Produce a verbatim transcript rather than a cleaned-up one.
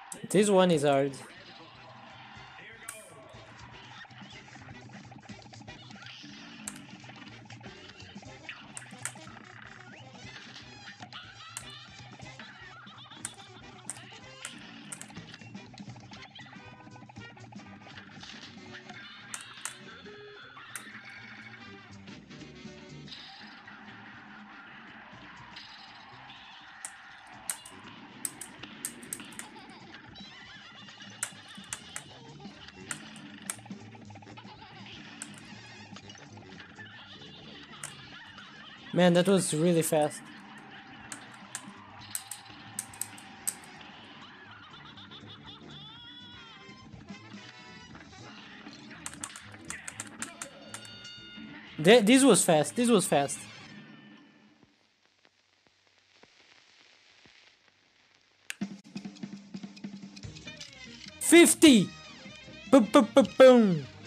This one is hard. Man, that was really fast. Th this was fast. This was fast. Fifty. Boom, boom, boom, boom.